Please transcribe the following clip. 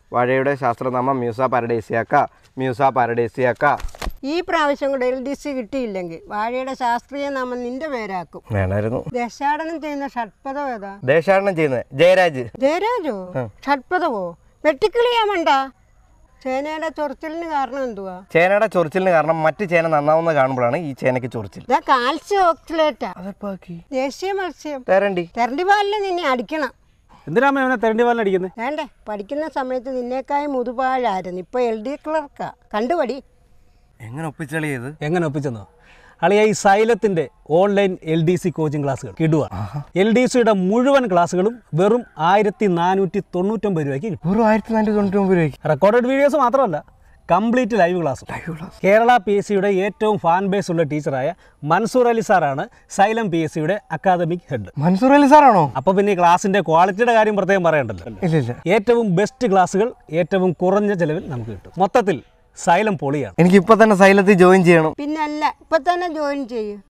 വാഴയുടെ ശാസ്ത്രനാമം മ്യൂസ പാരഡൈസിയാക്ക. ഈ പ്രാവശ്യം കൂടെ LDC കിട്ടിയില്ലെങ്കിൽ വാഴയുടെ ശാസ്ത്രീയ നാമം നിന്റെ പേരാക്കും. വേണമായിരുന്നു. ദേശാടനം ചെയ്യുന്ന ഷഡ്പദം ഏതാ? ദേശാടനം ചെയ്യുന്നത് ജയരാജോ? ഷഡ്പദവോ? വെട്ടിക്കിളിയാമണ്ട. ചേനയുടെ ചൊറിച്ചിലിന് കാരണം എന്തുവാ? ചേനയുടെ ചൊറിച്ചിലിന് കാരണം മറ്റു ചേന നന്നാവുന്ന കാണുമ്പോഴാണ് ഈ ചേനയ്ക്ക് ചൊറിച്ചിൽ. കാൽസ്യം ഓക്സിലേറ്റാ. ദേശീയ മത്സ്യം തെരണ്ടി പാലിന് നിന്നെ അടിക്കണം. എന്തിനാ തെരണ്ടി പാലിന് അടിക്കുന്നത്? വേണ്ടേ, പഠിക്കുന്ന സമയത്ത് നിന്നേക്കായി മുതുപാഴായിരുന്നു, ഇപ്പൊ LD ക്ലർക്കാ. കണ്ടുപടി. എങ്ങനെ ഒപ്പിച്ചളിയത്? എങ്ങനെ ഒപ്പിച്ചെന്നോ? അളിയ ഈ സൈലത്തിന്റെ ഓൺലൈൻ LDC കോച്ചിങ് ക്ലാസ്സുകൾ കിടുവാണ്. LDCയുടെ മുഴുവൻ ക്ലാസ്സുകളും വെറും 1499 രൂപയ്ക്ക് കിട്ടും. വെറും 1499 രൂപയ്ക്ക്. റെക്കോർഡഡ് വീഡിയോസ് മാത്രമല്ല, കംപ്ലീറ്റ് ലൈവ് ക്ലാസ്. കേരള PSCയുടെ ഏറ്റവും ഫാൻ ബേസ് ഉള്ള ടീച്ചറായ മൻസൂർ അലി സാറാണ് സൈലം PSCയുടെ അക്കാദമിക് ഹെഡ്. മൻസൂർ അലി സാറാണോ? അപ്പൊ പിന്നെ ഈ ക്ലാസിന്റെ ക്വാളിറ്റിയുടെ കാര്യം പ്രത്യേകം പറയണ്ടല്ലോ. ഏറ്റവും ബെസ്റ്റ് ക്ലാസ്സുകൾ ഏറ്റവും കുറഞ്ഞ ചെലവിൽ നമുക്ക് കിട്ടും. മൊത്തത്തിൽ സൈലം പൊളിയാണ്. എനിക്ക് ഇപ്പൊ തന്നെ സൈലത്തിൽ ജോയിൻ ചെയ്യണം. പിന്നല്ല, ഇപ്പൊ തന്നെ ജോയിൻ ചെയ്യും.